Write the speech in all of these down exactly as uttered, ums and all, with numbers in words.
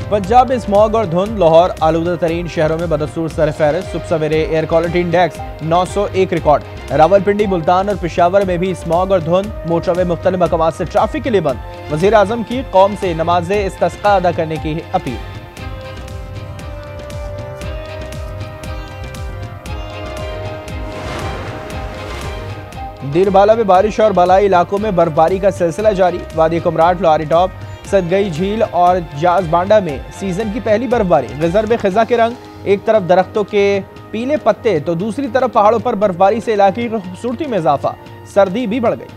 पंजाब में स्मॉग और धुंध, लाहौर आलूदा तरीन शहरों में बदस्तूर सरफहरिस्त। सुबह सवेरे एयर क्वालिटी इंडेक्स नौ सौ एक रिकॉर्ड। रावलपिंडी, मुल्तान और पेशावर में भी स्मॉग और धुंध। मोटरवे मुख्तलिफ मकामात से ट्रैफिक के लिए बंद। वजीर आजम की कौम से नमाज इस्तिस्का अदा करने की अपील। दीरबाला में बारिश और बालाई इलाकों में बर्फबारी का सिलसिला जारी। वादी कुमराट, लोहारी टॉप, सदगई झील और जाज बांडा में सीजन की पहली बर्फबारी। गिजर में खिजा के रंग, एक तरफ दरख्तों के पीले पत्ते तो दूसरी तरफ पहाड़ों पर बर्फबारी से इलाके की खूबसूरती में इजाफा। सर्दी भी बढ़ गई।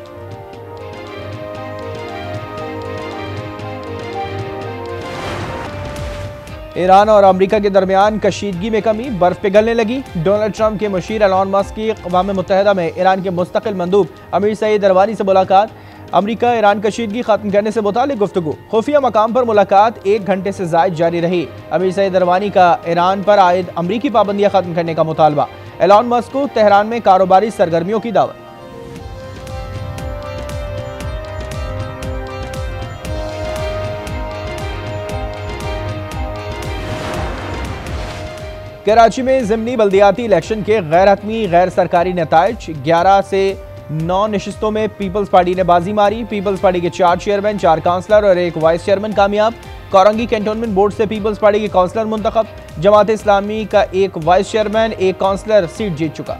ईरान और अमेरिका के दरमियान कशीदगी में कमी, बर्फ पिघलने लगी। डोनाल्ड ट्रंप के मुशीर एलन मस्क की अक़वाम मुत्तहिदा में ईरान के मुस्तकिल मंदूब अमीर सईद अरवानी से मुलाकात। अमेरिका ईरान कशीदगी खत्म करने से मुतालिक गुफ्तगू। खुफिया मकाम पर मुलाकात एक घंटे से ज़ायद जारी रही। अमीर सईद अरवानी का ईरान पर आयद अमरीकी पाबंदियां खत्म करने का मुतालबा। एलन मस्क को तेहरान में कारोबारी सरगर्मियों की दावत। कराची में ज़िमनी बल्दियाती इलेक्शन के गैर हतमी गैर सरकारी नताइज। ग्यारह से नौ नशिस्तों में पीपल्स पार्टी ने बाजी मारी। पीपल्स पार्टी के चार चेयरमैन, चार काउंसलर और एक वाइस चेयरमैन कामयाब। कोरंगी कैंटोनमेंट बोर्ड से पीपल्स पार्टी के काउंसलर मुंतखब। जमात इस्लामी का एक वाइस चेयरमैन, एक काउंसलर सीट जीत चुका।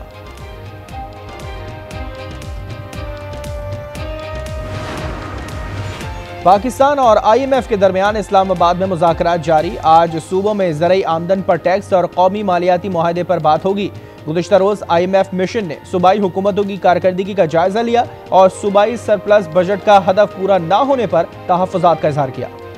पाकिस्तान और आई एम एफ के दरमियान इस्लामाबाद में मुज़ाकरात जारी। आज सूबों में ज़रई आमदन पर टैक्स और कौमी मालियाती मुआहदे पर बात होगी। गुज़िश्ता रोज़ आई एम एफ मिशन ने सूबाई हुकूमतों की कारकर्दगी का जायजा लिया और सूबाई सरप्लस बजट का हदफ पूरा न होने पर तहफ़्फ़ुज़ात का इज़हार किया।